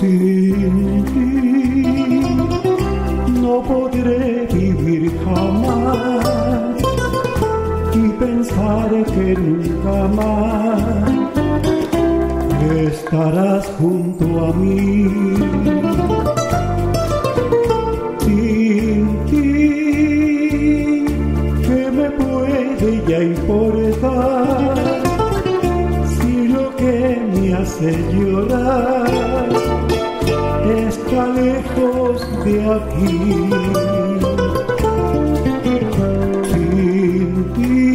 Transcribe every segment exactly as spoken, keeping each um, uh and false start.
Sin ti no podré vivir jamás y pensar que nunca más estarás junto a mí. Sin ti, ¿qué me puede ya importar si lo que me hace llorar está lejos de aquí? Sin ti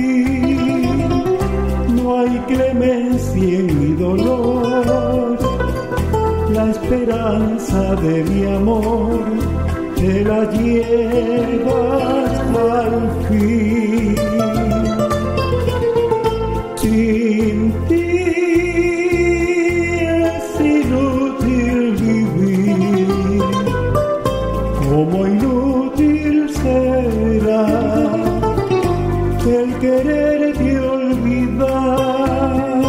no hay clemencia en mi dolor, la esperanza de mi amor te la llevas al fin. Sin ti es inútil vivir, como inútil será el quererte olvidar.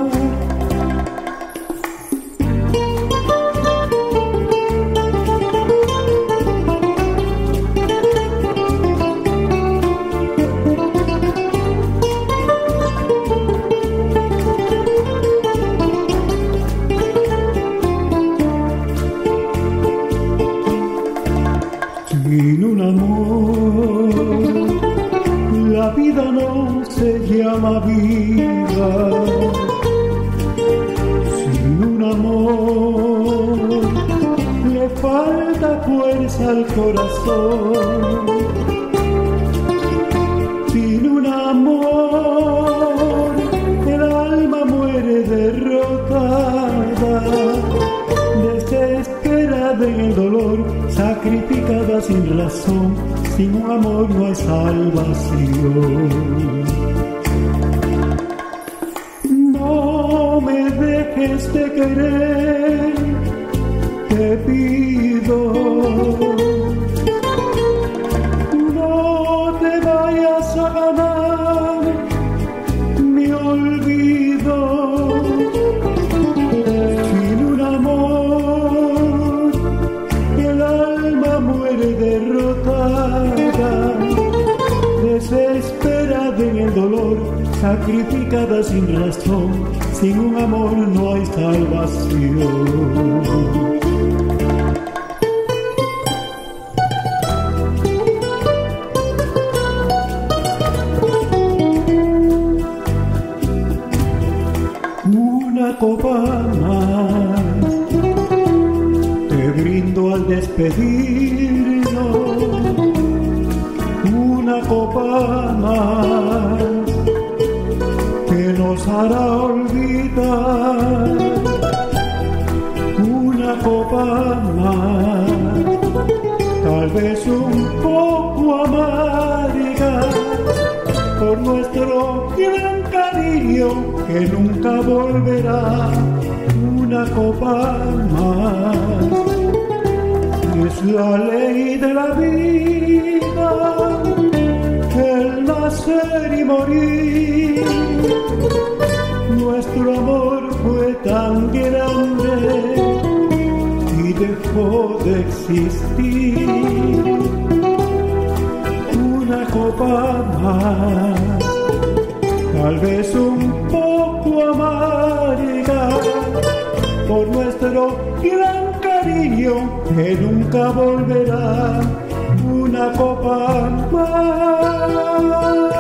Sin un amor, la vida no se llama vida. Sin un amor, le falta fuerza al corazón. Sin un amor, el alma muere derrotada, desesperada en el dolor, sacrificada sin razón. Sin un amor no hay salvación. No me dejes de querer, te pido. No te vayas a ganar mi olvido. Sin un amor, el alma muere derrotada, desesperada en el dolor, sacrificada sin razón. Sin un amor no hay salvación. Una copa más te brindo al despedirnos, una copa más que nos hará olvidar, una copa más, tal vez un poco amarga, por nuestro gran cariño que nunca volverá. Una copa más es la ley de la vida, el nacer y morir. Nuestro amor fue tan grande y dejó de existir. Una copa más, tal vez un poco amarga, por nuestro gran cariño que nunca volverá. Una copa más.